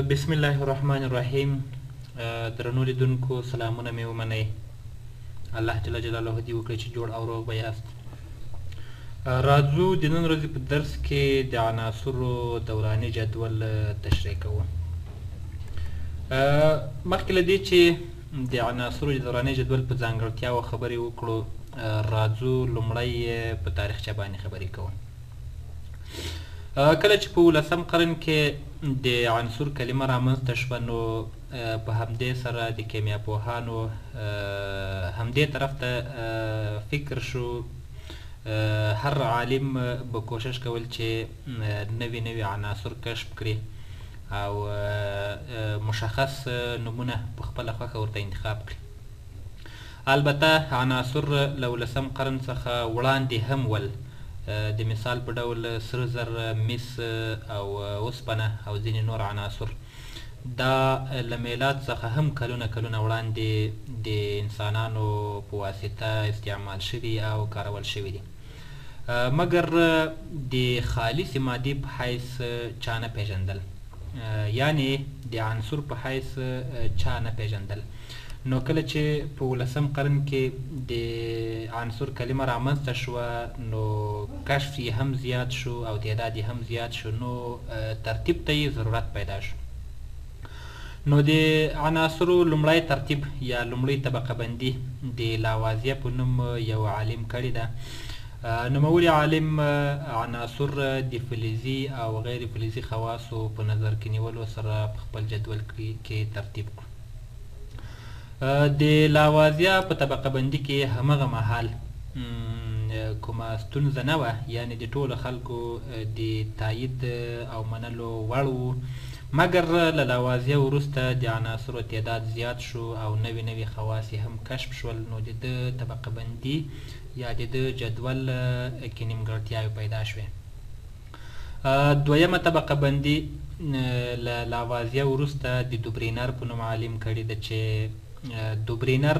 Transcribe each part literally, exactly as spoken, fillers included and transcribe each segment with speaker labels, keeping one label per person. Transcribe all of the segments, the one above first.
Speaker 1: بسم الله الرحمن الرحیم. درنو لیدونکو سلامونه مې ومنئ. الله جل جلاله دې وکړي چې جوړ او روغ به یاست. راځو د نن ورځې په درس کې د عناصرو دوراني جدول تشریح کوو. مخکې له دې چې د عناصرو دوراني جدول په ځانګړتیاوو خبرې وکړو، راځو لومړی په تاریخچه باندې خبرې کوو. کله چې په ولسم قرن کې د عنصر کلمه رامنځته شوه، نو په همدې سره د کیمیا پوهانو همدې طرف ته فکر شو. هر عالم به کوشش کول چې نوي نوي عناصر کشف کړي او مشخص نومونه په خپله خوښه ورته انتخاب کړي. البته عناصر له ولسم قرن څخه وړاندې هم ول، د مثال په ډول سره زر، مس او اوسپنه او ځینې نور عناصر دا له میلاد څخه هم کلونه کلونه وړاندې د انسانانو په واسطه استعمال شوي او کارول شوي دي، مګر د خالصې مادې په حیث چا نه پیژندل، یعنی د عنصر په حیث چا نه پیژندل. نو کله چې په ولسم قرن کې د عنصر کلمه رامنځته شوه، نو کشف یې هم زیات شو او تعداد یې هم زیات شو، نو ترتیب ته یې ضرورت پیدا شو. نو د عناصرو لومړی ترتیب یا لومړی طبقه بندي د لاوازیه په نوم یو عالم کړې ده. نوموړي عالم عناصر د فلزي او غیر فلزي خواصو په نظر کې نیولو سره په خپل جدول کې ترتیب کړو. د لاوازیه په طبقه بندي کې همغه مهال کومه ستونزه نه وه، یعنی د ټولو خلکو د تایید او منلو وړ و، مګر له لاوازیه وروسته د عناصرو تعداد زیات شو او نوي نوي خواص هم کشف شول، نو د ده طبقه بندي یا د ده جدول کې نیمګړتیاوې پیدا شوې. دویمه طبقه بندي له لاوازیه وروسته د دوبرینر په نوم عالم کړې ده، چې دوبرینر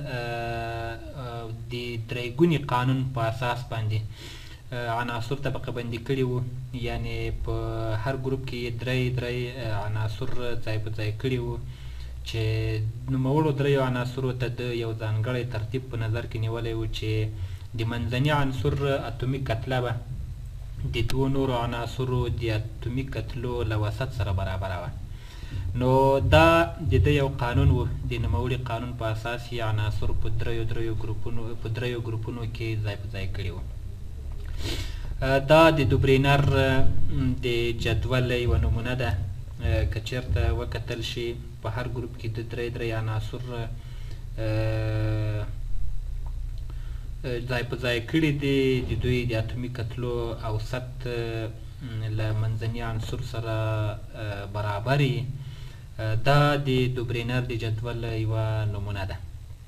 Speaker 1: د درې قانون په اساس باندې عناصر طبقه بندي کړي وو، یعنی په هر ګروپ کې درې درې عناصر ځای په ځای کړي وو، چې نوموړو دریو عناصرو ته د یو ځانګړی ترتیب په نظر کې نیولی وو، چې د منځني عنصر اتومي کتله به د دوو نورو عناصرو د اتومي کتلو له وسط سره برابره وه. نو دا د ده یو قانون و، د نوموړي قانون په اساس یې عناصر په دریو دریو ګروپونو په دریو ګروپونو کې ځای په ځای کړي وو. دا د دوبرینر د جدول یوه نمونه ده. که چېرته وکتل شي په هر ګروپ کې د درې درې عناصر ځای په ځای کړي دي، د دوی د اتومي کتلو اوسط له منځني عنصر سره برابر وي. دا د دوبرینر د جدول یوه نمونه ده.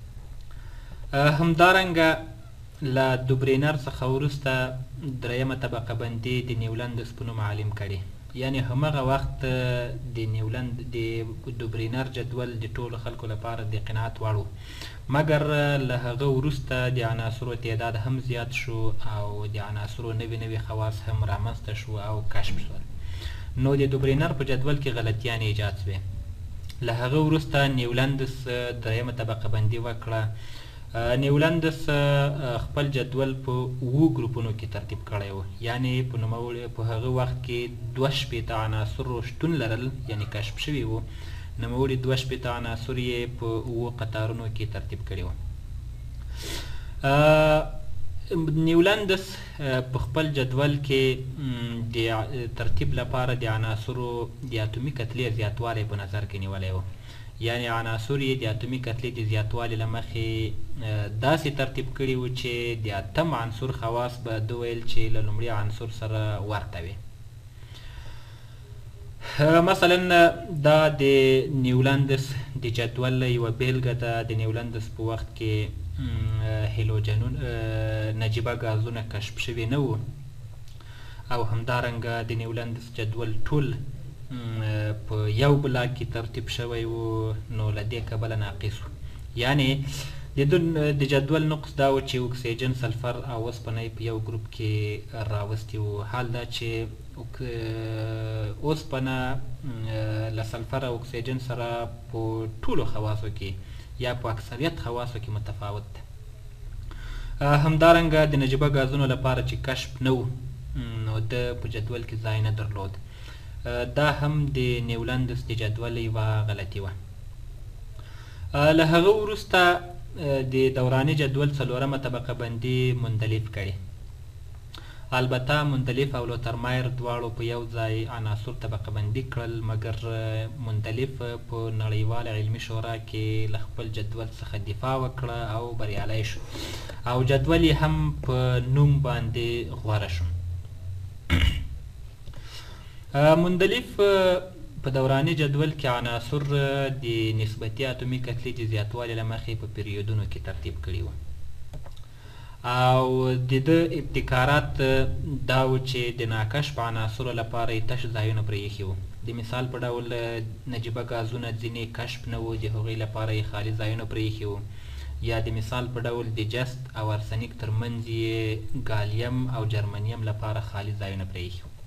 Speaker 1: همدارنګه له دوبرینر څخه وروسته درېیمه طبقه بندي د نیولندس په نوم عالم کړي، یعنی همغه وخت د نیولند د دوبرینر جدول د ټولو خلکو لپاره د قناعت وړ و، مګر له هغه وروسته د عناصرو تعداد هم زیات شو او د عناصرو نوي نوي خواص هم رامنځته شو او کشف شول. نو د دوبرینر په جدول کې غلطیانې ایجاد شوې. له هغه وروسته نیولندس درېیمه طبقه بندي وکړه. نیولندس خپل جدول په اوو ګروپونو کې ترتیب کړی و، یعنی په نوموړي په هغه وخت کې دوه شپېته عناصرو شتون لرل، یعنی کشف شوي وو. نوموړي دوه شپېته عناصر یې په اوو قطارونو کې ترتیب کړي وو. نیولندس په خپل جدول کې د ترتیب لپاره د عناصرو د اتومي کتلې زیاتوالی په نظر کې نیولی و، یعنی عناصر یې د اتومي کتلې د زیاتوالي له مخې داسې ترتیب کړي وو چې د اتم عنصر خواص به ده ویل چې له لومړي عنصر سره ورته وي. مثلا دا د نیولندس د جدول یوه بیلګه ده. د نیولندس په وخت کې هیلوجنون نجیبه ګازونه کشف شوي نه وو، او همدارنګه د نیولندس جدول ټول په یو بلاک کې ترتیب شوی و، نو له دې کبله ناقص و. یعنی د د جدول نقص دا و چې اکسیجن سلفر او اوسپنه په یو ګروپ کې راوستي وو. حال دا چې اوسپنه له سلفر او اکسیجن سره په ټولو خواصو کې یا په اکثریت خواصو کې متفاوت ده. همدارنګه د نجیبه ګازونو لپاره چې کشف نه و نو د په جدول کې ځای نه درلود. دا هم د نیولندس د جدول یوه غلطي وه. له هغه وروسته د دوراني جدول څلورمه طبقه بندي مندلیف کړي. البته مندلیف او لوترمایر دواړو په یو ځای عناصر طبقه بندي کړل، مګر مندلیف په نړیواله علمي شورا کې له خپل جدول څخه دفاع وکړه او بریالی شو، او جدول یې هم په نوم باندې غوره شو. مندلیف په دوراني جدول کې عناصر د نسبتي اتومي کتلې د زیاتوالي له مخې په پیریودونو کې ترتیب کړي وو، او د ده ابتکارات دا و چې د ناکشف عناصرو لپاره یې تش ځایونه پرې ایښي وو. د مثال په ډول نجیبه ګازونه ځینې کشف نه وو، د هغوی لپاره یې خالي ځایونه پرې ایښي وو، یا د مثال په ډول د جست او ارسنیک ترمنځ یې ګالیم او جرمنیم لپاره خالي ځایونه پرې ایښي وو.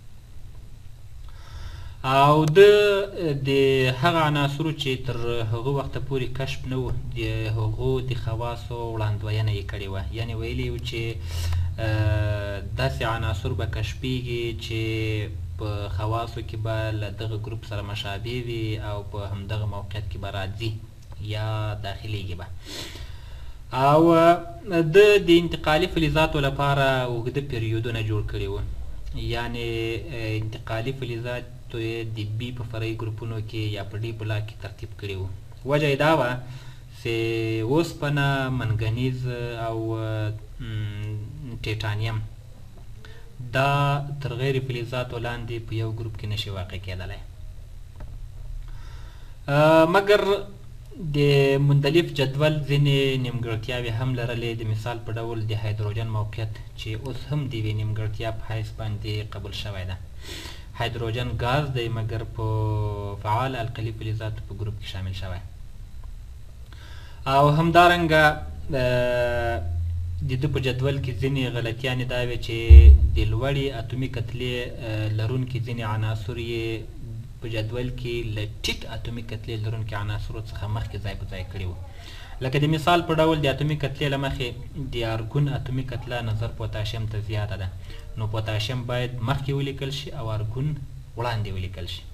Speaker 1: او د د هغه عناصرو چې تر هغه وخته پورې کشف نه وو د هغو د خواصو وړاندوینه یې کړې وه. یعنې ویلي وو چې داسې عناصر به کشفیږي چې په خواصو کې به له دغه ګروپ سره مشابه وي او په همدغه موقعیت کې به راځي یا داخلیږي به. او د د انتقالي فلزاتو لپاره اوږده پیریودونه جوړ کړي وو. یعنې انتقالي فلزات د بي په فرعي ګروپونو کې یا په ډي بلاک کې ترتیب کړي وو. وجه یې دا وه چې اوسپنه، منګنیز او ټیټانیم دا تر غیر فلزاتو لاندې په یو ګروپ کې نشي واقع کېدلی. مګر د مندلیف جدول ځینې نیمګړتیاوې هم لرلې. د مثال په ډول د هایدروجن موقعیت چې اوس هم د یوې نیمګړتیا په حیث باندې قبول شوی ده. هایدروجن ګاز دی، مګر په فعال القلي فلزاتو په ګروپ کې شامل شوی. او همدارنګه د ده په جدول کې ځینې غلطیانې دا وې چې د لوړې اتومي کتلې لرونکي ځینې عناصر یې په جدول کې له ټیټ اتومي کتلې لرونکي عناصرو څخه مخکې ځای په ځای کړي وو. لکه د مثال په ډول د اتومي کتلې له مخې د ارګون اتومي کتله نظر پوتاشیم ته زیاته ده، نو پوتاشیم باید مخکې ولیکل شي او ارګون وړاندې ولیکل شي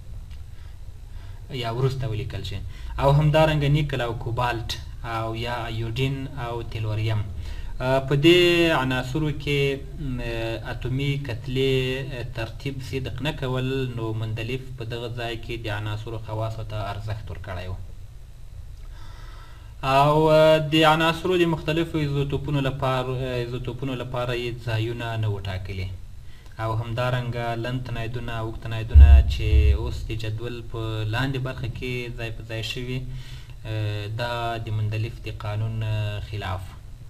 Speaker 1: یا وروسته ولیکل شي. او همدارنګه نیکل او کوبالت او یا ایوډین او تلوریم په دې عناصرو کې اتومي کتلې ترتیب صدق نه کول، نو مندلیف په دغه ځای کې د عناصرو خواصو ته ارزښت ورکړی و. او د عناصرو د مختلفو ایزوتوپونو لپاره ایزوتوپونو لپاره یې ځایونه نه و ټاکلي. او همدارنګه لنډ تنایدونه او اوږد تنایدونه چې اوس د جدول په لاندې برخه کې ځای په ځای شوي، دا د مندلیف د قانون خلاف.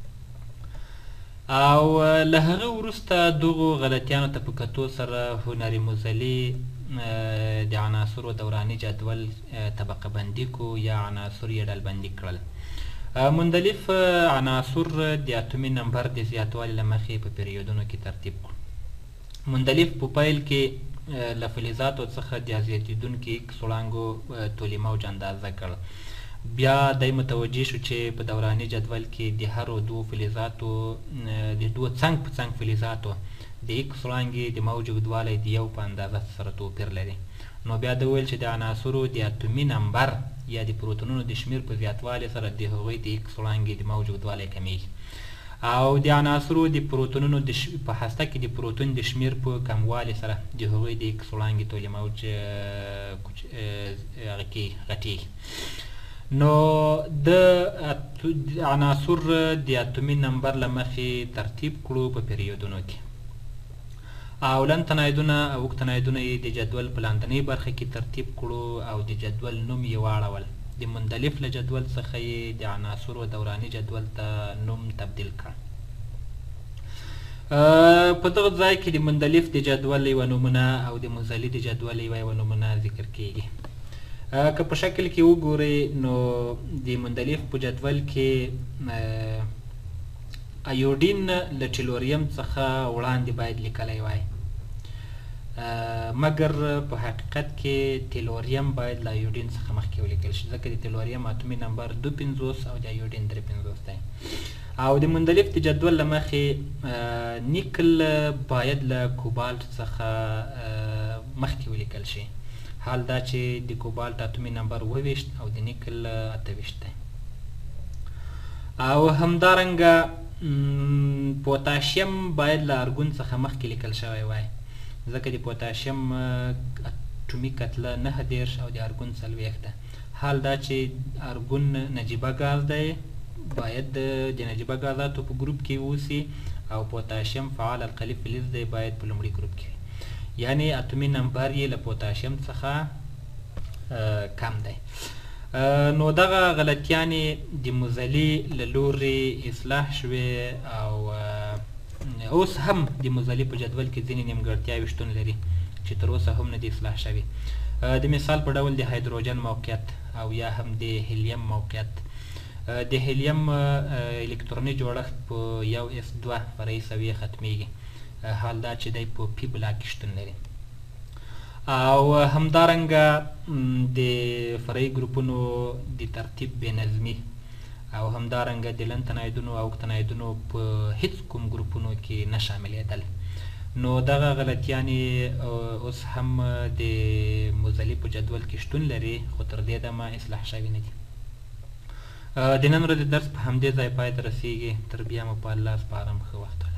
Speaker 1: او له هغه وروسته دغو غلطیانو ته په کتو سره هنري موزلي د عناصرو دوراني جدول طبقه بندي کو یا عناصر یې ډلبندي کړل. مندلیف عناصر د اتومي نمبر د زیاتوالي له مخې په پیریودونو کې ترتیب کړو. مندلیف په پیل کې له فلزاتو څخه د زیاتېدونکي ایکس وړانګو طولي موج اندازه کړ. بیا دی متوجه شو چې په دوراني جدول کې د هرو دوو فلزاتو د دوو څنګ په څنګ فلزاتو د ایکس وړانګې د موج اوږدوالی د یو په اندازه سره توپیر لري. نو بیا د ویل چې د عناصرو د اتومي نمبر یا د پروتونونو د شمیر په زیاتوالي سره د هغوی د ایکس وړانګې د موج اوږدوالی کمیږي. او د عناصرو د پروتونونو د په هسته کې د پروتون د شمیر په کموالي سره د هغوی د ایکس وړانګې طولي موج غټیږي. نو د عناصر د اتومي نمبر له مخې ترتیب کړو په پیریودونو کې. او لنډ تنایدونه او اوږد تنایدونه یې د جدول په لاندنۍ برخه کې ترتیب کړو او د جدول نوم یې واړول. د مندلیف له جدول څخه یې د عناصرو دوراني جدول ته نوم تبدیل کړ. په دغه ځای کې د مندلیف د جدول یوه نمونه او د موزلي د جدول یوه یوه نمونه ذکر کیږي. که په شکل کې وګورئ نو د مندلیف په جدول کې ایوډین له ټیلوریم څخه وړاندې باید لیکلی وای، مګر په حقیقت کې تیلوریم باید له ایوډین څخه مخکې ولیکل شي، ځکه د تیلوریم اتومي نمبر دو پنځوس او د ایوډین درې پنځوس دی. او د مندلیف د جدول له مخې نیکل باید له کوبالت څخه مخکې ولیکل شي، حال دا چې د کوبالت اتومي نمبر اوه ویشت او د نیکل اته ویشت دی. او همدارنګه پوتاشیم باید له ارګون څخه مخکې لیکل شوی وای، ځکه د پوتاشیم اټومي کتله نهه دېرش او د ارګون څلوېښت ده، حال دا چې ارګون نجیبه ګاز دی باید د نجیبه ګازاتو په ګروپ کې اوسي، او پوتاشیم فعال القلي فلز دی باید په لومړي ګروپ کې، یعنی اتومي نمبر یې له پوتاشیم څخه کم دی. نو دغه غلطیانې د موزلي له لورې اصلاح شوې، او اوس هم د موزلي په جدول کې ځینې نیمګړتیاوې شتون لري چې تر اوسه هم نه دي اصلاح شوي. د مثال په ډول د هایدروجن موقعیت او یا هم د هیلیم موقعیت. د هیلیم الکتروني جوړښت په یو اس دوه فرعي سویې ختمیږي، حال دا چې دی په پی بلاک کې شتون لري. او همدارنګه د فرعي ګروپونو د ترتیب بې نظمي، او همدارنګه د لن تنایدونو او تنایدونو په هیڅ کوم ګروپونو کې نه شاملېدل. نو دغه غلطیانې اوس هم د موزلي په جدول کې شتون لري، خو تر دې دمه اصلاح شوي نه دي. د نن ورځې درس په همدې ځای پای ته رسیږي، تر بیا مو په الله سپارم، ښه وخت.